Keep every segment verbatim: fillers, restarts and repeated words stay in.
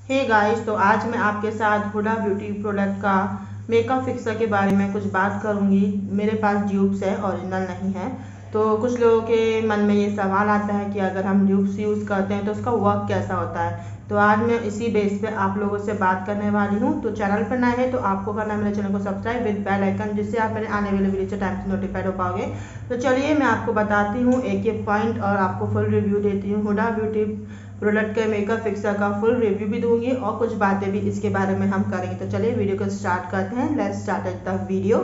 Hey guys, तो आज मैं आपके साथ हुडा ब्यूटी प्रोडक्ट का मेकअप फिक्सर के बारे में कुछ बात करूंगी। मेरे पास ड्यूब्स है, ओरिजिनल नहीं है। तो कुछ लोगों के मन में ये सवाल आता है कि अगर हम ड्यूब्स यूज़ करते हैं तो उसका वर्क कैसा होता है। तो आज मैं इसी बेस पे आप लोगों से बात करने वाली हूँ। तो चैनल पर नए हैं तो आपको करना है मेरे चैनल को सब्सक्राइब विद बेल आइकन, जिससे आप मेरे आने वाले वीडियो से टाइम से नोटिफाइड हो पाओगे। तो चलिए मैं आपको बताती हूँ एक एक पॉइंट और आपको फुल रिव्यू देती हूँ। हुडा ब्यूटी प्रोडक्ट के मेकअप फिक्सर का फुल रिव्यू भी दूंगी और कुछ बातें भी इसके बारे में हम करेंगे। तो चलिए वीडियो को स्टार्ट करते हैं। Let's start the video.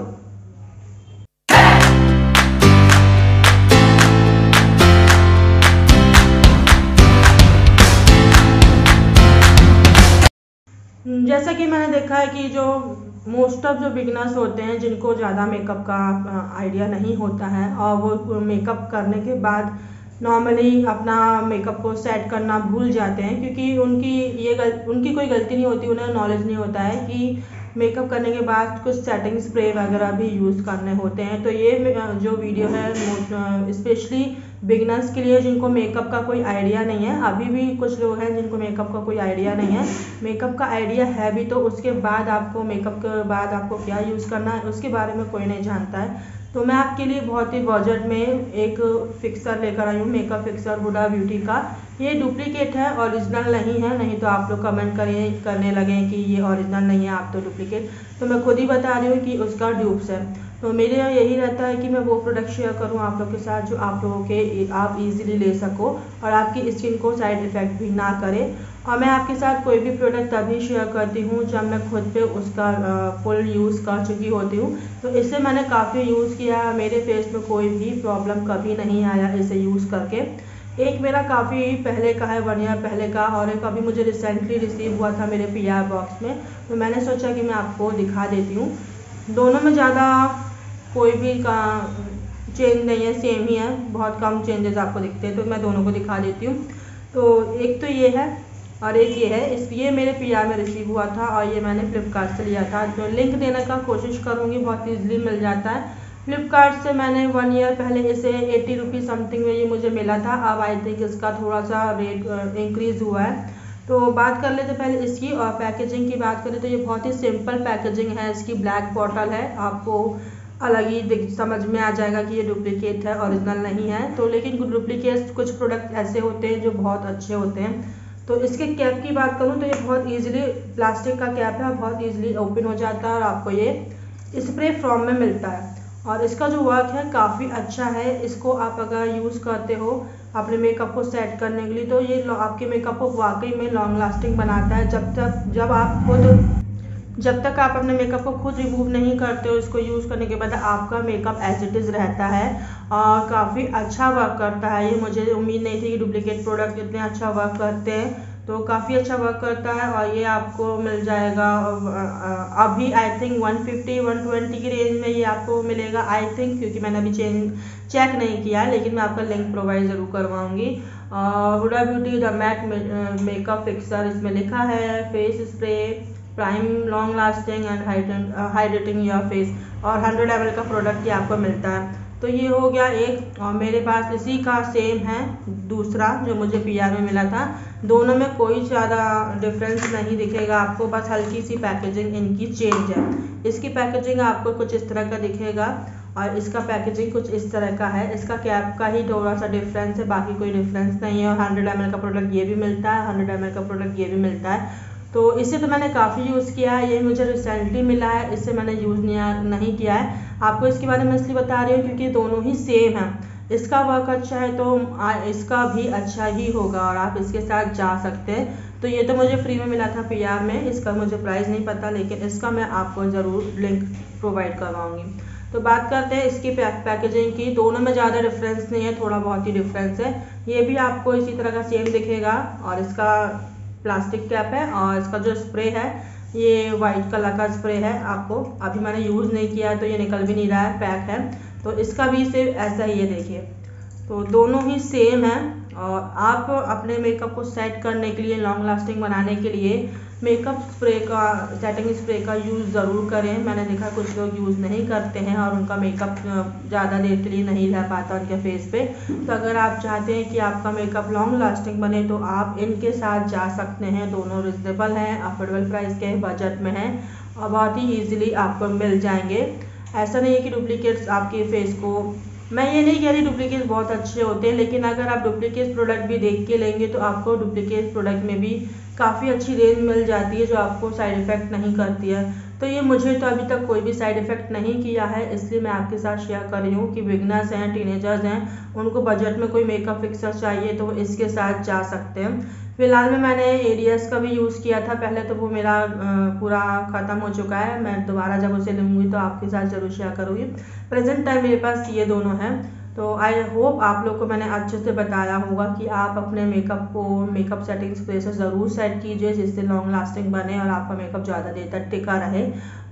जैसा कि मैंने देखा है कि जो मोस्ट ऑफ जो बिगनर्स होते हैं जिनको ज़्यादा मेकअप का आइडिया नहीं होता है और वो मेकअप करने के बाद नॉर्मली अपना मेकअप को सेट करना भूल जाते हैं, क्योंकि उनकी ये गल उनकी कोई गलती नहीं होती, उन्हें नॉलेज नहीं होता है कि मेकअप करने के बाद कुछ सेटिंग स्प्रे वगैरह भी यूज़ करने होते हैं। तो ये जो वीडियो है स्पेशली बिगनर्स के लिए जिनको मेकअप का कोई आइडिया नहीं है। अभी भी कुछ लोग हैं जिनको मेकअप का कोई आइडिया नहीं है, मेकअप का आइडिया है भी तो उसके बाद आपको मेकअप के बाद आपको क्या यूज़ करना है उसके बारे में कोई नहीं जानता है। तो मैं आपके लिए बहुत ही बजट में एक फिक्सर लेकर आई हूँ, मेकअप फिक्सर हुडा ब्यूटी का। ये डुप्लीकेट है, ओरिजिनल नहीं है, नहीं तो आप लोग कमेंट करिए करने लगे कि ये ओरिजिनल नहीं है, आप तो डुप्लीकेट। तो मैं खुद ही बता रही हूँ कि उसका ड्यूब्स है। तो मेरे यहाँ यही रहता है कि मैं वो प्रोडक्ट शेयर करूँ आप लोग के साथ जो आप लोगों के आप इजीली ले सको और आपकी स्किन को साइड इफ़ेक्ट भी ना करे। और मैं आपके साथ कोई भी प्रोडक्ट तभी शेयर करती हूँ जब मैं खुद पे उसका फुल यूज़ कर चुकी होती हूँ। तो इससे मैंने काफ़ी यूज़ किया, मेरे फेस में कोई भी प्रॉब्लम कभी नहीं आया इसे यूज़ करके। एक मेरा काफ़ी पहले का है, वन ईयर पहले का, और एक अभी मुझे रिसेंटली रिसीव हुआ था मेरे पी आर बॉक्स में। तो मैंने सोचा कि मैं आपको दिखा देती हूँ। दोनों में ज़्यादा कोई भी का चेंज नहीं है, सेम ही है, बहुत कम चेंजेस आपको दिखते हैं। तो मैं दोनों को दिखा देती हूँ। तो एक तो ये है और एक ये है। इस ये मेरे पी आर में रिसीव हुआ था और ये मैंने फ्लिपकार्ट से लिया था। तो लिंक देने का कोशिश करूँगी, बहुत ईजिली मिल जाता है। फ्लिपकार्ट से मैंने वन ईयर पहले इसे एट्टी रुपीज़ समथिंग में ये मुझे मिला था। अब आई थिंक इसका थोड़ा सा रेट इंक्रीज़ हुआ है। तो बात कर लेते पहले इसकी, और पैकेजिंग की बात करें तो ये बहुत ही सिंपल पैकेजिंग है। इसकी ब्लैक बॉटल है, आपको अलग ही समझ में आ जाएगा कि ये डुप्लीकेट है, ओरिजिनल नहीं है। तो लेकिन डुप्लीकेट कुछ प्रोडक्ट ऐसे होते हैं जो बहुत अच्छे होते हैं। तो इसके कैप की बात करूँ तो ये बहुत इजीली प्लास्टिक का कैप है, बहुत इजीली ओपन हो जाता है और आपको ये स्प्रे फॉर्म में मिलता है। और इसका जो वर्क है काफ़ी अच्छा है। इसको आप अगर यूज़ करते हो अपने मेकअप को सेट करने के लिए तो ये आपके मेकअप को वाकई में लॉन्ग लास्टिंग बनाता है। जब तक जब आप खुद जब तक आप अपने मेकअप को खुद रिमूव नहीं करते हो, इसको यूज़ करने के बाद आपका मेकअप एज इट इज़ रहता है और काफ़ी अच्छा वर्क करता है। ये मुझे उम्मीद नहीं थी कि डुप्लीकेट प्रोडक्ट इतने अच्छा वर्क करते हैं। तो काफ़ी अच्छा वर्क करता है और ये आपको मिल जाएगा अभी I think one fifty one twenty की रेंज में ये आपको मिलेगा आई थिंक, क्योंकि मैंने अभी चेंज चेक नहीं किया है, लेकिन मैं आपका लिंक प्रोवाइड ज़रूर करवाऊँगी। Huda Beauty the matte makeup fixer, इसमें लिखा है face spray prime long lasting and hydrating your face, और हंड्रेड एम एल का प्रोडक्ट ये आपको मिलता है। तो ये हो गया एक, और मेरे पास इसी का सेम है दूसरा जो मुझे पी आर में मिला था। दोनों में कोई ज़्यादा डिफरेंस नहीं दिखेगा आपको, बस हल्की सी पैकेजिंग इनकी चेंज है। इसकी पैकेजिंग आपको कुछ इस तरह का दिखेगा और इसका पैकेजिंग कुछ इस तरह का है। इसका कैप का ही थोड़ा सा डिफरेंस है, बाकी कोई डिफरेंस नहीं है। और हंड्रेड एम एल का प्रोडक्ट ये भी मिलता है, हंड्रेड एम एल का प्रोडक्ट ये भी मिलता है। तो इसे तो मैंने काफ़ी यूज़ किया है, ये मुझे रिसेंटली मिला है, इससे मैंने यूज़ नहीं नहीं किया है। आपको इसके बारे में इसलिए बता रही हूँ क्योंकि दोनों ही सेम है। इसका वर्क अच्छा है तो इसका भी अच्छा ही होगा और आप इसके साथ जा सकते हैं। तो ये तो मुझे फ्री में मिला था पी आर में, इसका मुझे प्राइस नहीं पता, लेकिन इसका मैं आपको ज़रूर लिंक प्रोवाइड करवाऊँगी। तो बात करते हैं इसकी पैकेजिंग की। दोनों में ज़्यादा डिफरेंस नहीं है, थोड़ा बहुत ही डिफरेंस है। ये भी आपको इसी तरह का सेम दिखेगा और इसका प्लास्टिक कैप है, और इसका जो स्प्रे है ये वाइट कलर का स्प्रे है। आपको अभी मैंने यूज़ नहीं किया है तो ये निकल भी नहीं रहा है, पैक है। तो इसका भी सिर्फ ऐसा ही है, देखिए। तो दोनों ही सेम है। और आप अपने मेकअप को सेट करने के लिए, लॉन्ग लास्टिंग बनाने के लिए मेकअप स्प्रे का, सेटिंग स्प्रे का यूज़ ज़रूर करें। मैंने देखा कुछ लोग यूज़ नहीं करते हैं और उनका मेकअप ज़्यादा देर के लिए नहीं रह पाता उनके फेस पे। तो अगर आप चाहते हैं कि आपका मेकअप लॉन्ग लास्टिंग बने तो आप इनके साथ जा सकते हैं। दोनों रिजनेबल हैं, अफोर्डेबल प्राइस के बजट में हैं और बहुत ही ईजिली आपको मिल जाएंगे। ऐसा नहीं है कि डुप्लीकेट्स आपके फेस को, मैं ये नहीं कह रही डुप्लीकेट बहुत अच्छे होते हैं, लेकिन अगर आप डुप्लीकेट प्रोडक्ट भी देख के लेंगे तो आपको डुप्लीकेट प्रोडक्ट में भी काफ़ी अच्छी रेंज मिल जाती है जो आपको साइड इफ़ेक्ट नहीं करती है। तो ये मुझे तो अभी तक कोई भी साइड इफ़ेक्ट नहीं किया है, इसलिए मैं आपके साथ शेयर कर रही हूँ कि बिगनर्स हैं, टीनेजर्स हैं, उनको बजट में कोई मेकअप फिक्सर चाहिए तो इसके साथ जा सकते हैं। फिलहाल में मैंने एरियस का भी यूज़ किया था पहले, तो वो मेरा पूरा ख़त्म हो चुका है। मैं दोबारा जब उसे लूँगी तो आपके साथ ज़रूर शेयर करूँगी। प्रेजेंट टाइम मेरे पास ये दोनों हैं। तो आई होप आप लोग को मैंने अच्छे से बताया होगा कि आप अपने मेकअप को मेकअप सेटिंग स्प्रे से ज़रूर सेट कीजिए जिससे लॉन्ग लास्टिंग बने और आपका मेकअप ज़्यादा देर तक टिका रहे।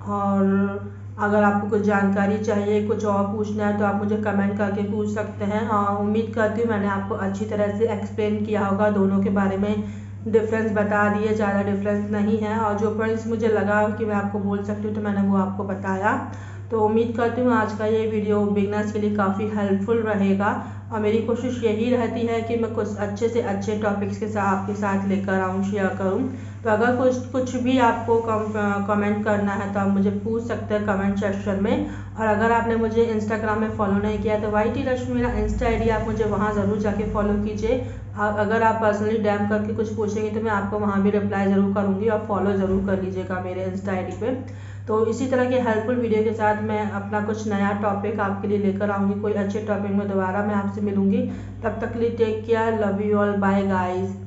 और अगर आपको कुछ जानकारी चाहिए, कुछ और पूछना है तो आप मुझे कमेंट करके पूछ सकते हैं। और उम्मीद करती हूँ मैंने आपको अच्छी तरह से एक्सप्लेन किया होगा, दोनों के बारे में डिफरेंस बता दिए, ज़्यादा डिफरेंस नहीं है। और जो पॉइंट्स मुझे लगा कि मैं आपको बोल सकती हूँ तो मैंने वो आपको बताया। तो उम्मीद करती हूँ आज का ये वीडियो बिगनर्स के लिए काफ़ी हेल्पफुल रहेगा और मेरी कोशिश यही रहती है कि मैं कुछ अच्छे से अच्छे टॉपिक्स के साथ आपके साथ लेकर आऊँ, शेयर करूँ। तो अगर कुछ कुछ भी आपको कमेंट करना है तो आप मुझे पूछ सकते हैं कमेंट सेक्शन में। और अगर आपने मुझे इंस्टाग्राम में फॉलो नहीं किया तो वाई टी रश्मि मेरा इंस्टा आई डी, आप मुझे वहाँ ज़रूर जाके फॉलो कीजिए। अगर आप पर्सनली डैम करके कुछ पूछेंगे तो मैं आपको वहाँ भी रिप्लाई ज़रूर करूँगी और फॉलो ज़रूर कर लीजिएगा मेरे इंस्टा आई डी पे। तो इसी तरह के हेल्पफुल वीडियो के साथ मैं अपना कुछ नया टॉपिक आपके लिए लेकर आऊँगी। कोई अच्छे टॉपिक में दोबारा मैं आपसे मिलूँगी। तब तक के लिए take care, love you all, bye guys.